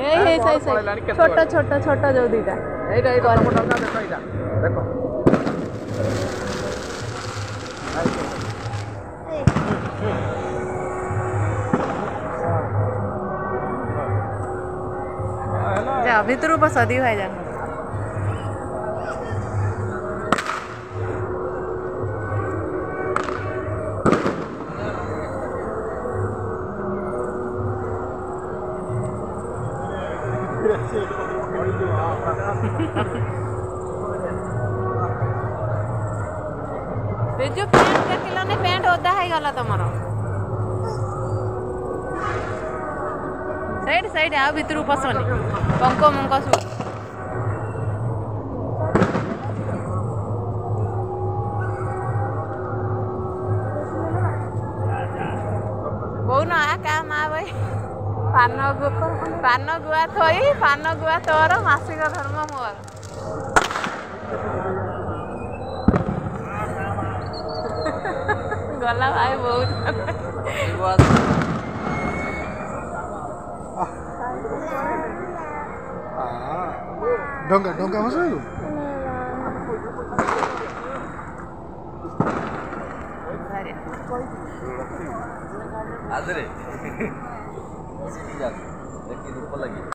ए सही छोटा छोटा छोटा जो दीटा एटा एटा तम डंगा देखो एटा देखो जा भितर बस दी भाई जा जो पैंट देखिल ने पैंट ओदा है गला तुमर साइड साइड आ भितर पसनी पंक मंक सब कौन आ क्या माँ भाई पान गुआ थई पान गुआ तोर मासिक धर्म मोर गला भाई बहुत डंगा डंगा मसाइलो आदरे देखी रूप लगी